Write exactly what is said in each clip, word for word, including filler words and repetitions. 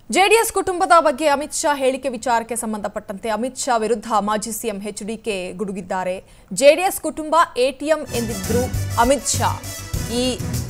JDS ಕುಟುಂಬದ ಬಗ್ಗೆ ಅಮಿತ್ ಶಾ ಹೇಳಿಕೆ ವಿಚಾರಕ್ಕೆ ಸಂಬಂಧಪಟ್ಟಂತೆ ಅಮಿತ್ ಶಾ ವಿರುದ್ಧ ಮಾಜಿ ಸಿಎಂ ಎಚ್ಡಿಕೆ ಗುಡುಗಿದ್ದಾರೆ. ಜೆಡಿಎಸ್ ಕುಟುಂಬ ಎಟಿಎಂ ಎಂದಿದ್ರು ಅಮಿತ್ ಶಾ. ಈ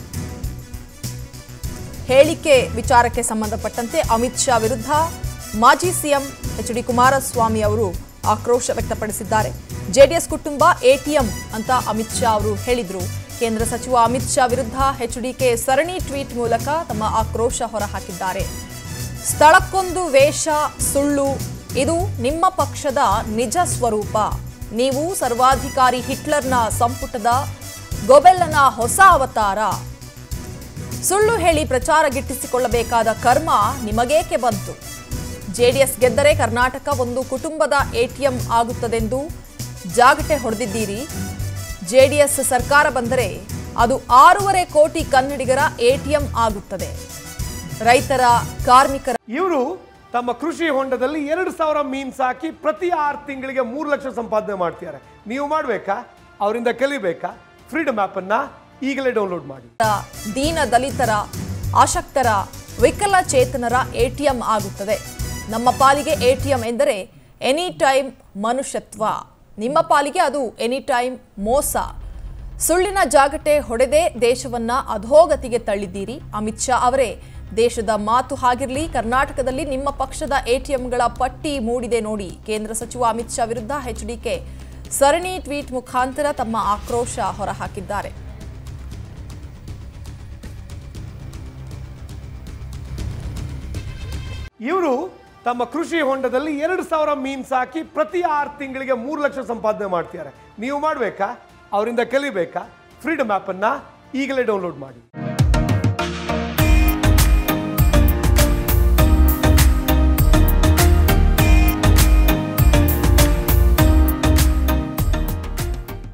ಹೇಳಿಕೆ ವಿಚಾರಕ್ಕೆ ಸಂಬಂಧಪಟ್ಟಂತೆ ಅಮಿತ್ ಶಾ ವಿರುದ್ಧ ಮಾಜಿ ಸಿಎಂ ಎಚ್ಡಿ ಕುಮಾರಸ್ವಾಮಿ ಅವರು ಆಕ್ರೋಶ ವ್ಯಕ್ತಪಡಿಸಿದ್ದಾರೆ. ಜೆಡಿಎಸ್ ಕುಟುಂಬ ಎಟಿಎಂ ಅಂತ ಅಮಿತ್ ಶಾ ಅವರು ಹೇಳಿದ್ರು. ಕೇಂದ್ರ ಸಚಿವ ಅಮಿತ್ ಶಾ ವಿರುದ್ಧ ಎಚ್ಡಿಕೆ ಸರಣಿ ಟ್ವೀಟ್ ಮೂಲಕ ತಮ್ಮ ಆಕ್ರೋಶ ಹೊರಹಾಕಿದ್ದಾರೆ. ಸ್ಥಳಕ್ಕೊಂದು ವೇಷ ಸುಳ್ಳು, ಇದು ನಿಮ್ಮ ಪಕ್ಷದ ನಿಜ ಸ್ವರೂಪ. ನೀವು ಸರ್ವಾಧಿಕಾರಿ ಹಿಟ್ಲರ್ನ ಸಂಪುಟದ ಗೊಬೆಲ್ಲನ ಹೊಸ ಅವತಾರ. ಸುಳ್ಳು ಹೇಳಿ ಪ್ರಚಾರ ಗಿಟ್ಟಿಸಿಕೊಳ್ಳಬೇಕಾದ ಕರ್ಮ ನಿಮಗೇಕೆ ಬಂತು? ಜೆಡಿಎಸ್ ಗೆದ್ದರೆ ಕರ್ನಾಟಕ ಒಂದು ಕುಟುಂಬದ ಎಟಿಎಂ ಆಗುತ್ತದೆಂದು ಜಾಗಟೆ ಹೊಡೆದಿದ್ದೀರಿ. ಜೆಡಿಎಸ್ ಸರ್ಕಾರ ಬಂದರೆ ಅದು ಆರೂವರೆ ಕೋಟಿ ಕನ್ನಡಿಗರ ಎಟಿಎಂ ಆಗುತ್ತದೆ. ರೈತರ, ಕಾರ್ಮಿಕರ ಇವರು ತಮ್ಮ ಕೃಷಿ ಹೊಂಡದಲ್ಲಿ ಎರಡು ಸಾವಿರ ಮೀನ್ ಸಾಕಿ ಪ್ರತಿ ಆರು ತಿಂಗಳಿಗೆ ಮೂರು ಲಕ್ಷ ಸಂಪಾದನೆ ಮಾಡ್ತಿದ್ದಾರೆ. ನೀವು ಮಾಡಬೇಕಾ? ಅವರಿಂದ ಕಲಿಬೇಕಾ? ಫ್ರೀಡಮ್ ಆಪ್ ಅನ್ನ ಈಗಲೇ ಡೌನ್ಲೋಡ್ ಮಾಡಿ. ದೀನ ದಲಿತರ, ಅಶಕ್ತರ, ವಿಕಲಚೇತನರ ಎಟಿಎಂ ಆಗುತ್ತದೆ. ನಮ್ಮ ಪಾಲಿಗೆ ಎಟಿಎಂ ಎಂದರೆ ಎನಿ ಟೈಮ್ ಮನುಷ್ಯತ್ವ. ನಿಮ್ಮ ಪಾಲಿಗೆ ಅದು ಎನಿ ಟೈಮ್ ಮೋಸ. ಸುಳ್ಳಿನ ಜಾಗಟೆ ಹೊಡೆದೇ ದೇಶವನ್ನ ಅಧೋಗತಿಗೆ ತಳ್ಳಿದ್ದೀರಿ. ಅಮಿತ್ ಶಾ ಅವರೇ, ದೇಶದ ಮಾತು ಹಾಗಿರಲಿ, ಕರ್ನಾಟಕದಲ್ಲಿ ನಿಮ್ಮ ಪಕ್ಷದ ಎಟಿಎಂಗಳ ಪಟ್ಟಿ ಮೂಡಿದೆ ನೋಡಿ. ಕೇಂದ್ರ ಸಚಿವ ಅಮಿತ್ ಶಾ ವಿರುದ್ಧ ಎಚ್ಡಿಕೆ ಸರಣಿ ಟ್ವೀಟ್ ಮುಖಾಂತರ ತಮ್ಮ ಆಕ್ರೋಶ ಹೊರಹಾಕಿದ್ದಾರೆ. ಇವರು ತಮ್ಮ ಕೃಷಿ ಹೊಂಡದಲ್ಲಿ ಎರಡು ಸಾವಿರ ಮೀನ್ ಸಾಕಿ ಪ್ರತಿ ಆರು ತಿಂಗಳಿಗೆ ಮೂರು ಲಕ್ಷ ಸಂಪಾದನೆ ಮಾಡ್ತಿದ್ದಾರೆ. ನೀವು ಮಾಡಬೇಕಾ? ಅವರಿಂದ ಕಲಿಬೇಕಾ? ಫ್ರೀಡಮ್ ಆಪ್ ಅನ್ನ ಈಗಲೇ ಡೌನ್ಲೋಡ್ ಮಾಡಿ.